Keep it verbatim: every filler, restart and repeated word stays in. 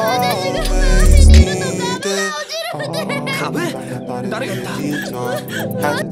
私が海にいるとガムが落ちるんで。 壁？誰が言った？